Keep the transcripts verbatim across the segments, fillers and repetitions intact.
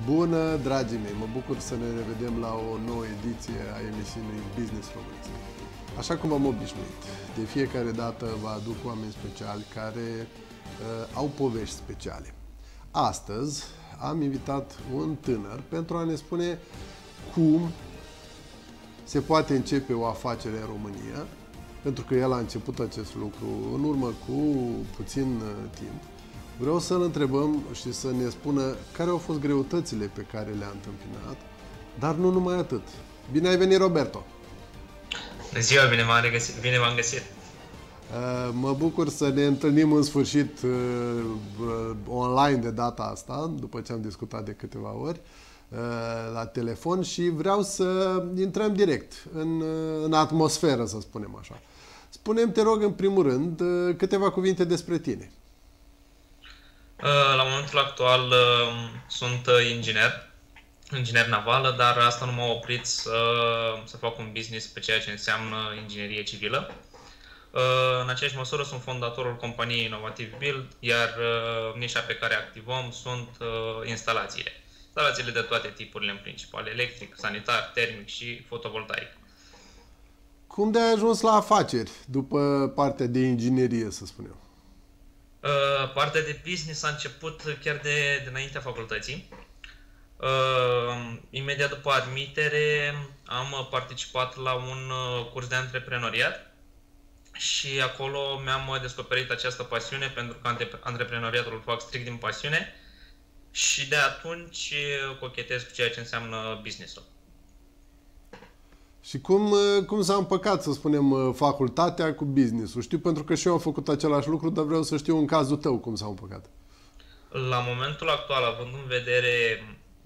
Bună, dragii mei! Mă bucur să ne revedem la o nouă ediție a emisiunii Business România. Așa cum am obișnuit, de fiecare dată vă aduc oameni speciali care uh, au povești speciale. Astăzi am invitat un tânăr pentru a ne spune cum se poate începe o afacere în România, pentru că el a început acest lucru în urmă cu puțin uh, timp. Vreau să-l întrebăm și să ne spună care au fost greutățile pe care le-a întâmpinat, dar nu numai atât. Bine ai venit, Roberto! Bună ziua, bine m-am regăsit, bine m-am găsit! Mă bucur să ne întâlnim în sfârșit online de data asta, după ce am discutat de câteva ori, la telefon, și vreau să intrăm direct în, în atmosferă, să spunem așa. Spune-mi, te rog, în primul rând, câteva cuvinte despre tine. La momentul actual sunt inginer, inginer naval, dar asta nu m-a oprit să, să fac un business pe ceea ce înseamnă inginerie civilă. În aceeași măsură sunt fondatorul companiei Innovative Build, iar nișa pe care activăm sunt instalațiile. Instalațiile de toate tipurile în principal, electric, sanitar, termic și fotovoltaic. Cum de ai ajuns la afaceri după partea de inginerie, să spunem? Uh, partea de business a început chiar de, de înaintea facultății. Uh, imediat după admitere am participat la un curs de antreprenoriat și acolo mi-am descoperit această pasiune, pentru că antreprenoriatul îl fac strict din pasiune și de atunci cochetez cu ceea ce înseamnă business-ul. Și cum, cum s-a împăcat, să spunem, facultatea cu business-ul? Știu, pentru că și eu am făcut același lucru, dar vreau să știu în cazul tău cum s-a împăcat. La momentul actual, având în vedere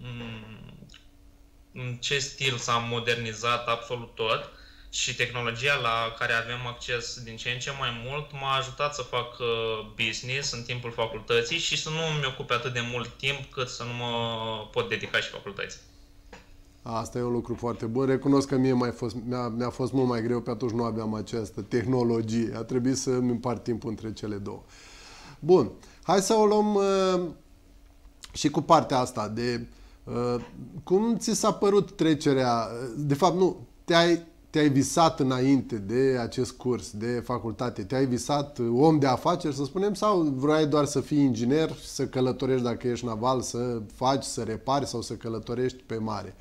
în ce stil s-a modernizat absolut tot și tehnologia la care avem acces din ce în ce mai mult, m-a ajutat să fac business în timpul facultății și să nu îmi ocupe atât de mult timp cât să nu mă pot dedica și facultății. Asta e un lucru foarte bun. Recunosc că mie mi-a fost, mi-a, mi-a fost mult mai greu, pe atunci nu aveam această tehnologie. A trebuit să îmi împart timpul între cele două. Bun. Hai să o luăm uh, și cu partea asta de uh, cum ți s-a părut trecerea. De fapt, nu. Te-ai, te-ai visat înainte de acest curs de facultate? Te-ai visat om de afaceri, să spunem, sau vrei doar să fii inginer, să călătorești dacă ești naval, să faci, să repari sau să călătorești pe mare?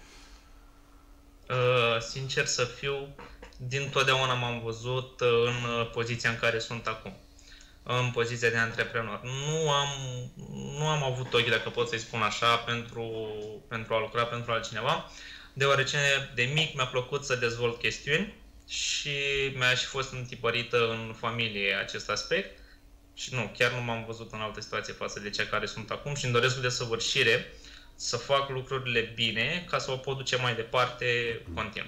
Uh, sincer să fiu, dintotdeauna m-am văzut în poziția în care sunt acum, în poziția de antreprenor. Nu am, nu am avut ochi, dacă pot să-i spun așa, pentru, pentru a lucra pentru altcineva, deoarece de mic mi-a plăcut să dezvolt chestiuni și mi-a și fost întipărită în familie acest aspect și nu, chiar nu m-am văzut în altă situație față de cea care sunt acum și îmi doresc cu desăvârșire să fac lucrurile bine ca să o pot duce mai departe continuu.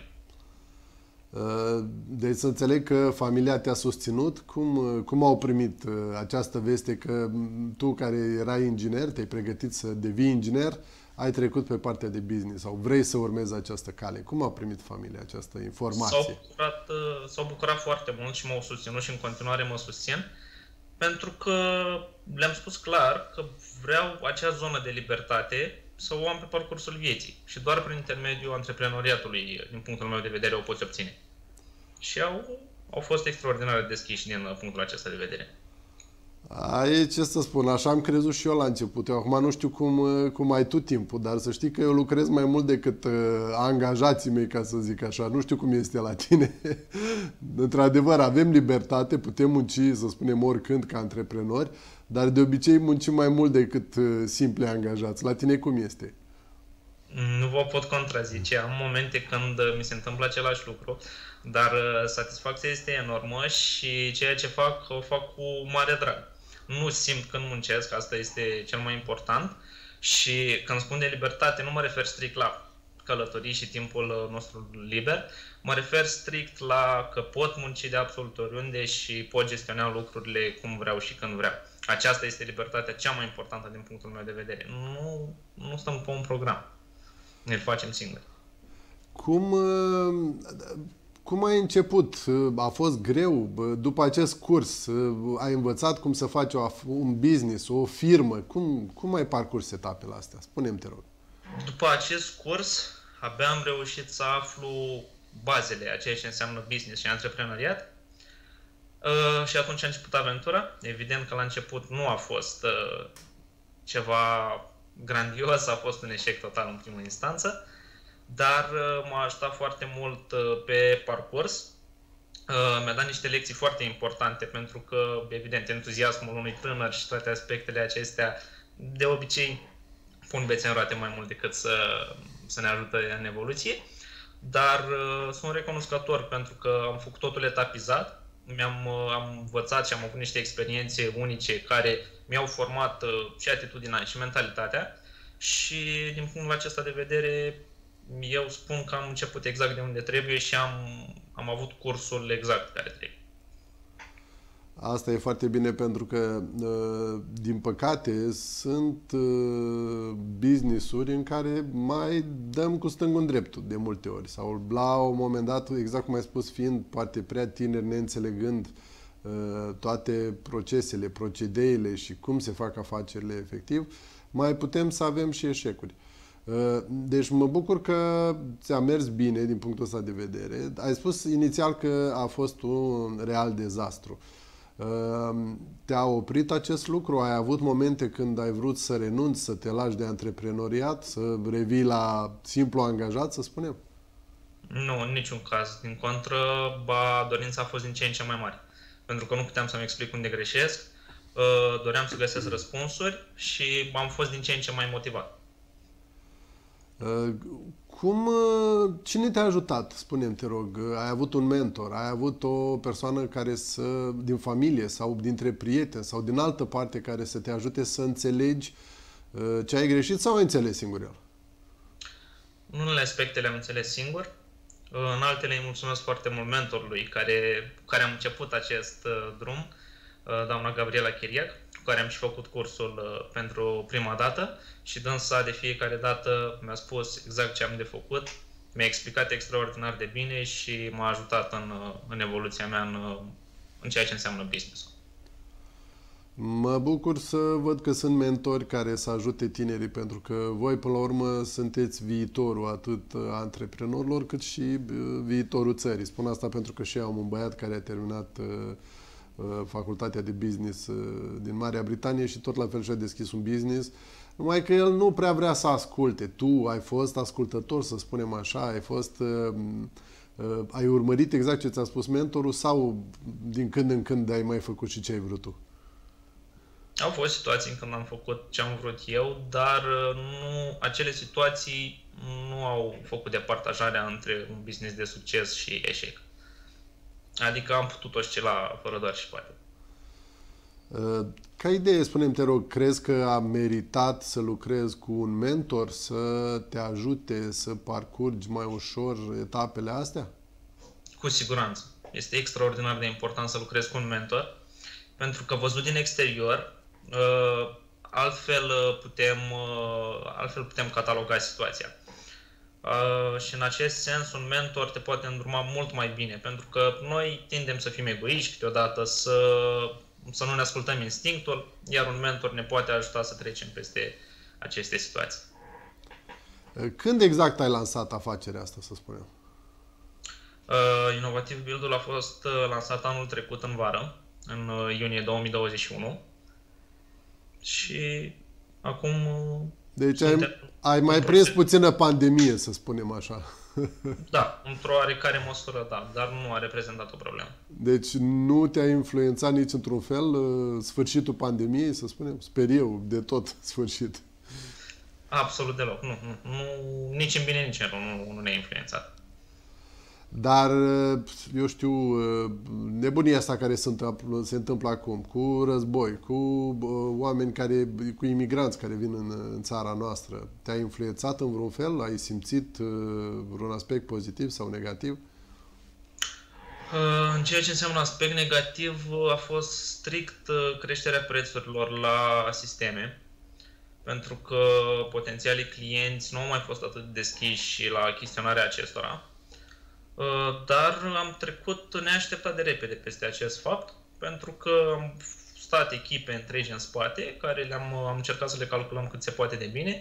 Deci să înțeleg că familia te-a susținut. Cum, cum au primit această veste că tu, care erai inginer, te-ai pregătit să devii inginer, ai trecut pe partea de business sau vrei să urmezi această cale? Cum a primit familia această informație? S-au bucurat, s-au bucurat foarte mult și m-au susținut și în continuare mă susțin, pentru că le-am spus clar că vreau acea zonă de libertate să o am pe parcursul vieții și doar prin intermediul antreprenoriatului, din punctul meu de vedere, o poți obține. Și au, au fost extraordinar de deschiși din punctul acesta de vedere. Ai, ce să spun, așa am crezut și eu la început. Eu acum nu știu cum, cum ai tu timpul, dar să știi că eu lucrez mai mult decât uh, angajații mei, ca să zic așa. Nu știu cum este la tine. Într-adevăr, avem libertate, putem munci, să spunem, oricând ca antreprenori, dar de obicei muncim mai mult decât uh, simple angajați. La tine cum este? Nu vă pot contrazice. Am momente când mi se întâmplă același lucru, dar uh, satisfacția este enormă și ceea ce fac, o fac cu mare drag. Nu simt când muncesc, asta este cel mai important, și când spun de libertate nu mă refer strict la călătorii și timpul nostru liber, mă refer strict la că pot munci de absolut oriunde și pot gestiona lucrurile cum vreau și când vreau. Aceasta este libertatea cea mai importantă din punctul meu de vedere. Nu, nu stăm pe un program, ne-l facem singuri. Cum... Cum ai început? A fost greu? După acest curs ai învățat cum să faci o, un business, o firmă? Cum, cum ai parcurs etapele astea? Spune-mi, te rog. După acest curs, abia am reușit să aflu bazele a ceea ce înseamnă business și antreprenoriat. Uh, și atunci a început aventura. Evident că la început nu a fost uh, ceva grandios, a fost un eșec total în primă instanță, dar uh, m-a ajutat foarte mult uh, pe parcurs. Uh, mi-a dat niște lecții foarte importante pentru că, evident, entuziasmul unui tânăr și toate aspectele acestea de obicei pun bețe în roate mai mult decât să, să ne ajute în evoluție, dar uh, sunt recunoscător pentru că am făcut totul etapizat. Mi-am am învățat și am avut niște experiențe unice care mi-au format uh, și atitudinea și mentalitatea și din punctul acesta de vedere eu spun că am început exact de unde trebuie și am, am avut cursul exact care trebuie. Asta e foarte bine pentru că, din păcate, sunt business-uri în care mai dăm cu stângul în dreptul de multe ori. Sau la un moment dat, exact cum ai spus, fiind poate prea tineri, neînțelegând toate procesele, procedeile și cum se fac afacerile efectiv, mai putem să avem și eșecuri. Deci mă bucur că ți-a mers bine din punctul ăsta de vedere. Ai spus inițial că a fost un real dezastru. Te-a oprit acest lucru? Ai avut momente când ai vrut să renunți, să te lași de antreprenoriat, să revii la simplu angajat, să spunem? Nu, în niciun caz. Din contră, ba, dorința a fost din ce în ce mai mare. Pentru că nu puteam să-mi explic unde greșesc, doream să găsesc răspunsuri și am fost din ce în ce mai motivat. Cum, cine te-a ajutat, spune-mi, te rog? Ai avut un mentor, ai avut o persoană care să, din familie sau dintre prieteni sau din altă parte care să te ajute să înțelegi ce ai greșit sau ai înțeles singur el? În unele aspecte le-am înțeles singur, în altele îi mulțumesc foarte mult mentorului care, cu care am început acest drum, doamna Gabriela Chiriac, cu care am și făcut cursul pentru prima dată și dânsa de fiecare dată mi-a spus exact ce am de făcut, mi-a explicat extraordinar de bine și m-a ajutat în, în evoluția mea în, în ceea ce înseamnă business-ul. Mă bucur să văd că sunt mentori care să ajute tinerii, pentru că voi, până la urmă, sunteți viitorul atât antreprenorilor, cât și viitorul țării. Spun asta pentru că și eu am un băiat care a terminat facultatea de business din Marea Britanie și tot la fel și-a deschis un business, numai că el nu prea vrea să asculte. Tu ai fost ascultător, să spunem așa, ai fost... ai urmărit exact ce ți-a spus mentorul sau din când în când ai mai făcut și ce ai vrut tu? Au fost situații în când am făcut ce am vrut eu, dar nu, acele situații nu au făcut departajarea între un business de succes și eșec. Adică am putut oscila fără doar și poate. Ca idee, spune-mi, te rog, crezi că a meritat să lucrezi cu un mentor, să te ajute să parcurgi mai ușor etapele astea? Cu siguranță. Este extraordinar de important să lucrezi cu un mentor, pentru că văzut din exterior, altfel putem, altfel putem cataloga situația. Uh, și în acest sens un mentor te poate îndruma mult mai bine, pentru că noi tindem să fim egoiști câteodată, să, să nu ne ascultăm instinctul, iar un mentor ne poate ajuta să trecem peste aceste situații. Când exact ai lansat afacerea asta, să spunem? Uh, Innovative Build-ul a fost lansat anul trecut în vară, în iunie două mii douăzeci și unu și acum... Deci ai, ai mai prins puțină pandemie, să spunem așa. Da, într-o oarecare măsură, da, dar nu a reprezentat o problemă. Deci nu te-a influențat nici într-un fel sfârșitul pandemiei, să spunem? Sper eu, de tot sfârșit. Absolut deloc, nu, nu, nu nici în bine, nici în rău, nu, nu ne-a influențat. Dar, eu știu, nebunia asta care se întâmplă, se întâmplă acum, cu război, cu oameni care, cu imigranți care vin în, în țara noastră, te-a influențat în vreun fel? Ai simțit vreun aspect pozitiv sau negativ? În ceea ce înseamnă aspect negativ a fost strict creșterea prețurilor la sisteme, pentru că potențialii clienți nu au mai fost atât de deschiși la chestionarea acestora. Dar am trecut neașteptat de repede peste acest fapt, pentru că am stat echipe întregi în spate, care le-am am încercat să le calculăm cât se poate de bine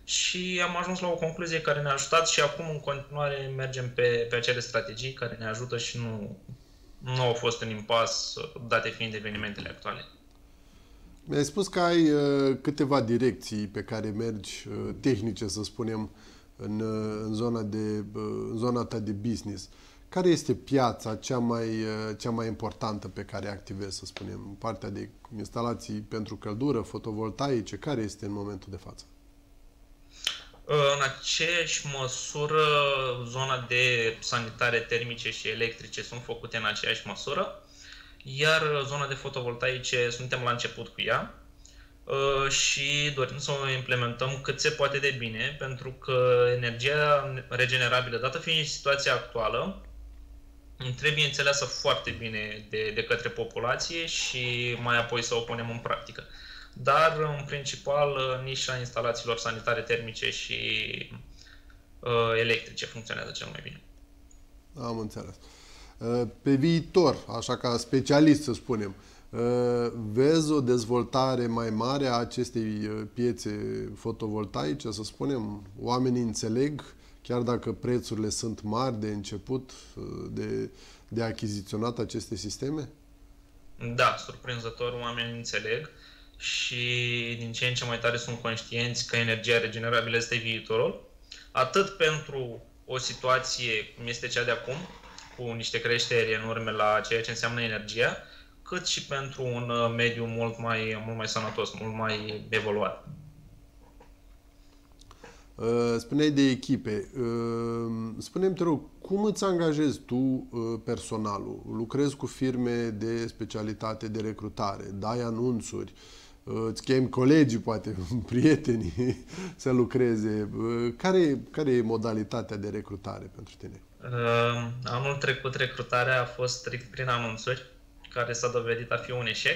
și am ajuns la o concluzie care ne-a ajutat și acum în continuare mergem pe, pe acele strategii care ne ajută și nu, nu au fost în impas, date fiind evenimentele actuale. Mi-ai spus că ai uh, câteva direcții pe care mergi, uh, tehnice, să spunem, în, uh, în, zona de, uh, în zona ta de business. Care este piața cea mai, uh, cea mai importantă pe care activezi, să spunem, partea de instalații pentru căldură, fotovoltaice? Care este în momentul de față? În aceeași măsură, zona de sanitare termice și electrice sunt făcute în aceeași măsură, iar zona de fotovoltaice suntem la început cu ea și dorim să o implementăm cât se poate de bine, pentru că energia regenerabilă, dată fiind situația actuală, trebuie înțeleasă foarte bine de, de către populație și mai apoi să o punem în practică. Dar, în principal, nișa instalațiilor sanitare termice și uh, electrice funcționează cel mai bine. Am înțeles. Pe viitor, așa ca specialist să spunem, vezi o dezvoltare mai mare a acestei piețe fotovoltaice, să spunem? Oamenii înțeleg, chiar dacă prețurile sunt mari de început, de, de achiziționat aceste sisteme? Da, surprinzător, oamenii înțeleg și din ce în ce mai tare sunt conștienți că energia regenerabilă este viitorul, atât pentru o situație cum este cea de acum, cu niște creșteri enorme la ceea ce înseamnă energia, cât și pentru un mediu mult mai, mult mai sănătos, mult mai evoluat. Spuneai de echipe. Spune-mi, te rog, cum îți angajezi tu personalul? Lucrezi cu firme de specialitate de recrutare, dai anunțuri, îți chemi colegii, poate, prietenii să lucreze. Care, care e modalitatea de recrutare pentru tine? Uh, anul trecut recrutarea a fost strict prin anunțuri, care s-a dovedit a fi un eșec.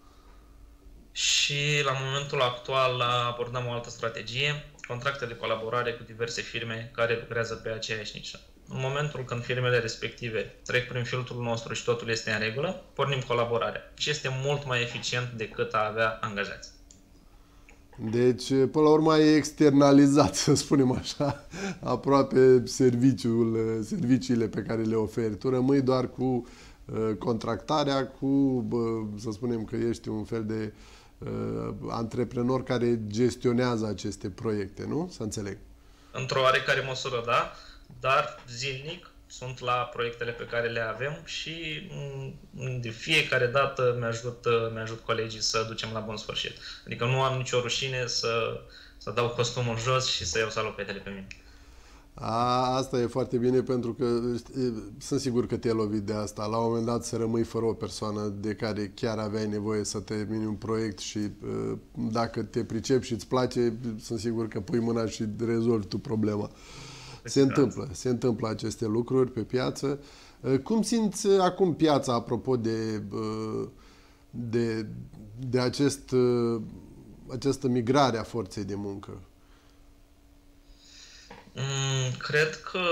Și la momentul actual abordăm o altă strategie, contracte de colaborare cu diverse firme care lucrează pe aceeași nișă. În momentul când firmele respective trec prin filtrul nostru și totul este în regulă, pornim colaborarea. Și este mult mai eficient decât a avea angajați. Deci, până la urmă, e externalizat, să spunem așa, aproape serviciul, serviciile pe care le oferi. Tu rămâi doar cu contractarea, cu, să spunem că ești un fel de uh, antreprenor care gestionează aceste proiecte, nu? Să înțeleg. Într-o oarecare măsură, da, dar zilnic sunt la proiectele pe care le avem și de fiecare dată mi-ajut, mi-ajut colegii să ducem la bun sfârșit. Adică nu am nicio rușine să, să dau costumul jos și să iau salopetele pe mine. A, asta e foarte bine, pentru că sunt sigur că te-ai lovit de asta. La un moment dat să rămâi fără o persoană de care chiar aveai nevoie să termini un proiect și dacă te pricepi și îți place, sunt sigur că pui mâna și rezolvi tu problema. Se întâmplă, se întâmplă aceste lucruri pe piață. Cum simți acum piața, apropo de, de, de acest, această migrare a forței de muncă? Cred că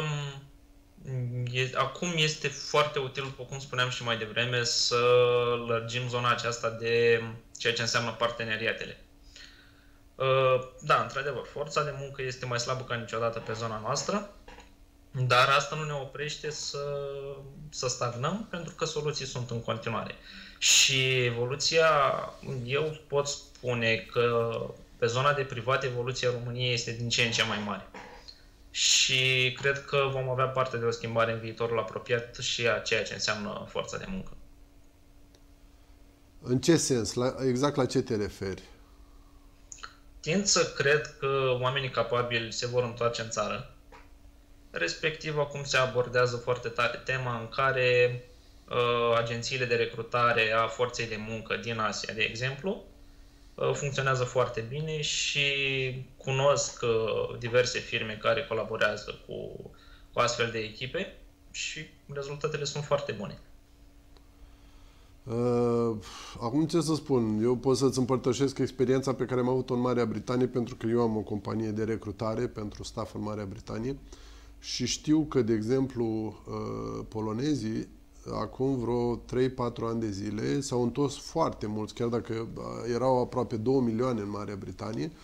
e, acum este foarte util, după cum spuneam și mai devreme, să lărgim zona aceasta de ceea ce înseamnă parteneriatele. Da, într-adevăr, forța de muncă este mai slabă ca niciodată pe zona noastră, dar asta nu ne oprește să, să stagnăm, pentru că soluții sunt în continuare. Și evoluția, eu pot spune că pe zona de privat, evoluția României este din ce în ce mai mare. Și cred că vom avea parte de o schimbare în viitorul apropiat și a ceea ce înseamnă forța de muncă. În ce sens? La, exact la ce te referi? Tind să cred că oamenii capabili se vor întoarce în țară. Respectiv, acum se abordează foarte tare tema în care uh, agențiile de recrutare a forței de muncă din Asia, de exemplu, funcționează foarte bine și cunosc diverse firme care colaborează cu, cu astfel de echipe și rezultatele sunt foarte bune. Uh, acum ce să spun, eu pot să-ți împărtășesc experiența pe care am avut-o în Marea Britanie, pentru că eu am o companie de recrutare pentru staff în Marea Britanie și știu că, de exemplu, uh, polonezii acum vreo trei patru ani de zile s-au întors foarte mulți, chiar dacă erau aproape două milioane în Marea Britanie,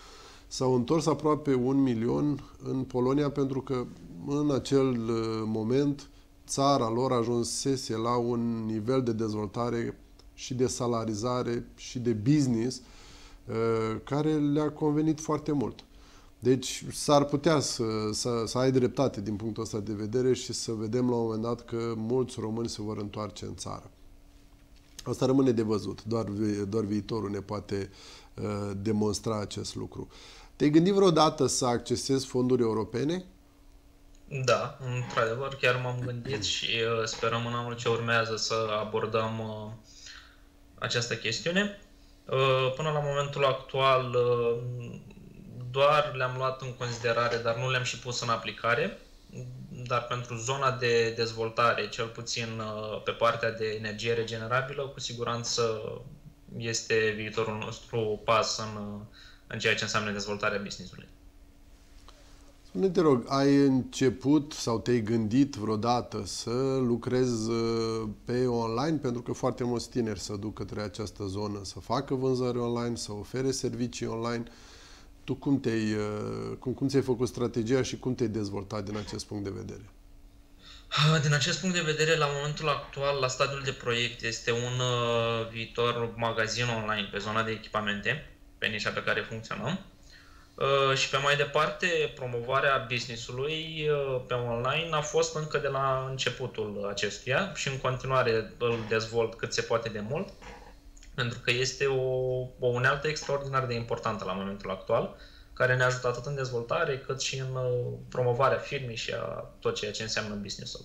s-au întors aproape un milion în Polonia pentru că în acel moment țara lor ajunsese la un nivel de dezvoltare și de salarizare și de business care le-a convenit foarte mult. Deci s-ar putea să, să, să ai dreptate din punctul ăsta de vedere și să vedem la un moment dat că mulți români se vor întoarce în țară. Asta rămâne de văzut. Doar, doar viitorul ne poate uh, demonstra acest lucru. Te-ai gândit vreodată să accesezi fonduri europene? Da, într-adevăr, chiar m-am gândit și uh, sperăm în anul ce urmează să abordăm uh, această chestiune. Uh, până la momentul actual uh, doar le-am luat în considerare, dar nu le-am și pus în aplicare. Dar pentru zona de dezvoltare, cel puțin uh, pe partea de energie regenerabilă, cu siguranță este viitorul nostru pas în, uh, în ceea ce înseamnă dezvoltarea business-ului. Spune, te rog, ai început sau te-ai gândit vreodată să lucrezi pe online? Pentru că foarte mulți tineri se duc către această zonă, să facă vânzări online, să ofere servicii online. Tu cum te-ai, cum, cum ți-ai făcut strategia și cum te-ai dezvoltat din acest punct de vedere? Din acest punct de vedere, la momentul actual, la stadiul de proiect, este un uh, viitor magazin online pe zona de echipamente, pe nișa pe care funcționăm. Uh, și pe mai departe, promovarea business-ului uh, pe online a fost încă de la începutul acestuia și în continuare îl dezvolt cât se poate de mult, pentru că este o, o unealtă extraordinar de importantă la momentul actual, care ne ajută atât în dezvoltare, cât și în uh, promovarea firmei și a tot ceea ce înseamnă business-ul.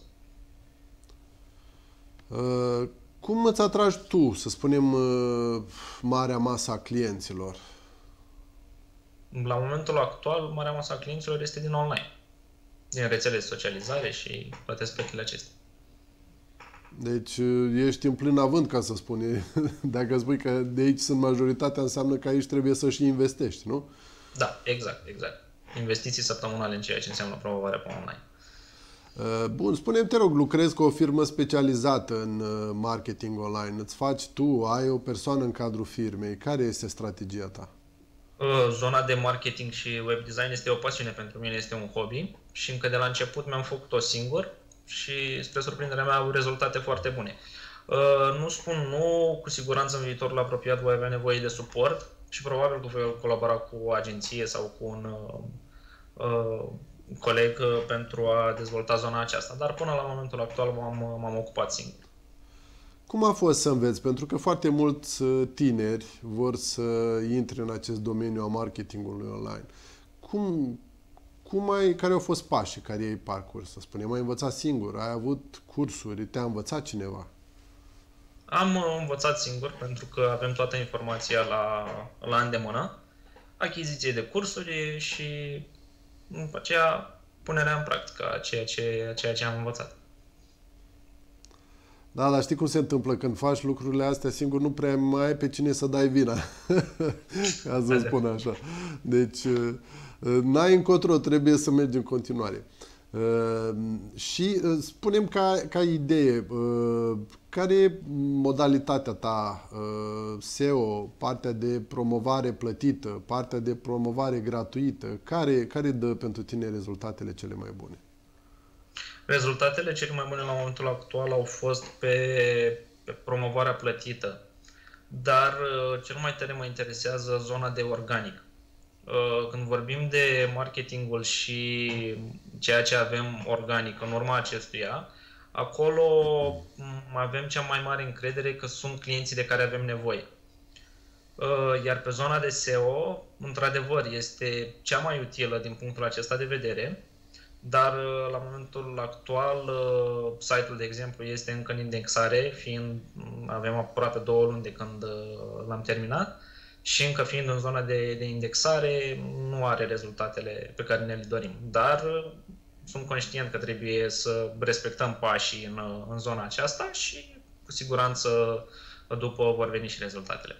Uh, cum îți atragi tu, să spunem, uh, marea masă a clienților? La momentul actual, marea masă a clienților este din online, din rețele de socializare și toate aspectele acestea. Deci ești în plin avânt, ca să spun. Dacă spui că de aici sunt majoritatea, înseamnă că aici trebuie să și investești, nu? Da, exact, exact. Investiții săptămânale în ceea ce înseamnă promovarea pe online. Bun, spune-mi, te rog, lucrezi cu o firmă specializată în marketing online. Îți faci tu, ai o persoană în cadrul firmei. Care este strategia ta? Zona de marketing și web design este o pasiune pentru mine, este un hobby și încă de la început mi-am făcut-o singur și spre surprinderea mea au rezultate foarte bune. Nu spun nu, cu siguranță în viitorul apropiat voi avea nevoie de suport și probabil că voi colabora cu o agenție sau cu un uh, coleg pentru a dezvolta zona aceasta, dar până la momentul actual m-am, m-am ocupat singur. Cum a fost să înveți? Pentru că foarte mulți tineri vor să intre în acest domeniu a marketingului online. Cum, cum ai, care au fost pașii care ai parcurs, să spunem? Ai învățat singur? Ai avut cursuri? Te-a învățat cineva? Am învățat singur pentru că avem toată informația la, la îndemână, achiziție de cursuri și după aceea punerea în practică a ceea ce, ceea ce am învățat. Da, dar știi cum se întâmplă? Când faci lucrurile astea singur, nu prea mai ai pe cine să dai vina. Ca să spun așa. Deci, n-ai încotro, trebuie să mergi în continuare. Și spunem ca, ca idee, care e modalitatea ta S E O, partea de promovare plătită, partea de promovare gratuită? Care, care dă pentru tine rezultatele cele mai bune? Rezultatele cele mai bune la momentul actual au fost pe, pe promovarea plătită, dar cel mai tare mă interesează zona de organic. Când vorbim de marketingul și ceea ce avem organic în urma acestuia, acolo avem cea mai mare încredere că sunt clienții de care avem nevoie. Iar pe zona de S E O, într-adevăr, este cea mai utilă din punctul acesta de vedere, dar la momentul actual site-ul, de exemplu, este încă în indexare, fiind avem aproape două luni de când l-am terminat și încă fiind în zona de, de indexare, nu are rezultatele pe care ne le dorim. Dar sunt conștient că trebuie să respectăm pașii în, în zona aceasta și cu siguranță după vor veni și rezultatele.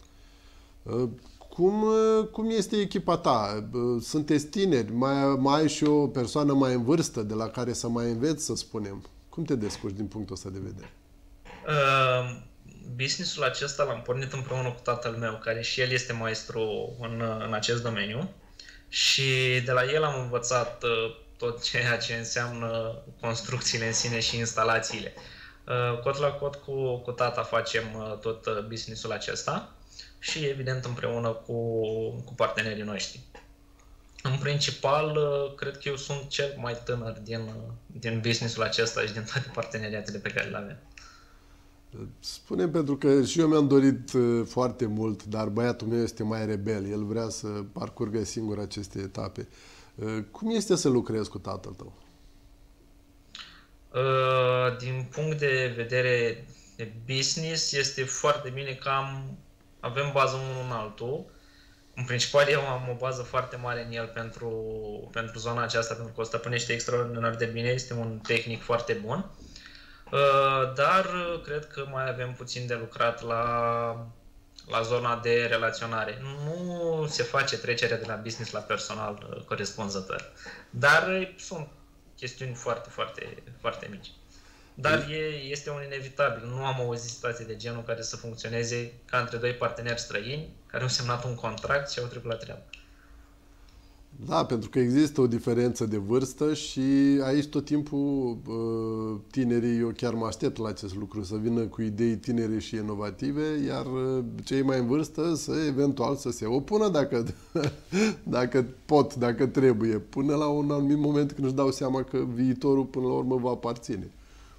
Cum, cum este echipa ta? Sunteți tineri? Mai, mai ai și o persoană mai în vârstă de la care să mai înveți, să spunem? Cum te descurci din punctul ăsta de vedere? Uh, businessul acesta l-am pornit împreună cu tatăl meu, care și el este maestru în, în acest domeniu. și de la el am învățat tot ceea ce înseamnă construcțiile în sine și instalațiile. Cot la cot cu, cu tata facem tot business-ul acesta și evident împreună cu, cu partenerii noștri. În principal, cred că eu sunt cel mai tânăr din, din business-ul acesta și din toate parteneriatele pe care le avem. Spune, pentru că și eu mi-am dorit foarte mult, dar băiatul meu este mai rebel. El vrea să parcurgă singur aceste etape. Cum este să lucrezi cu tatăl tău? Din punct de vedere de business, este foarte bine că am, avem bază unul în altul. În principal, eu am o bază foarte mare în el pentru, pentru zona aceasta, pentru că o stăpânește extraordinar de bine, este un tehnic foarte bun. Dar cred că mai avem puțin de lucrat la, la zona de relaționare. Nu se face trecerea de la business la personal corespunzător, dar sunt chestiuni foarte, foarte, foarte mici. Dar e, este un inevitabil. Nu am auzit situații de genul care să funcționeze ca între doi parteneri străini care au semnat un contract și au trecut la treabă. Da, pentru că există o diferență de vârstă și aici tot timpul tinerii, eu chiar mă aștept la acest lucru, să vină cu idei tinere și inovative, iar cei mai în vârstă să eventual să se opună dacă, dacă pot, dacă trebuie, până la un anumit moment când își dau seama că viitorul până la urmă va aparține.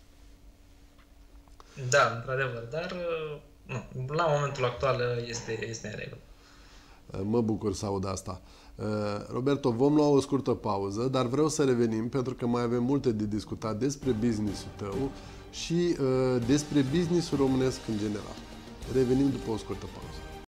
Da, într-adevăr, dar nu, la momentul actual este, este în regulă. Mă bucur să aud asta. Roberto, vom lua o scurtă pauză, dar vreau să revenim pentru că mai avem multe de discutat despre business-ul tău și uh, despre business-ul românesc în general. Revenim după o scurtă pauză.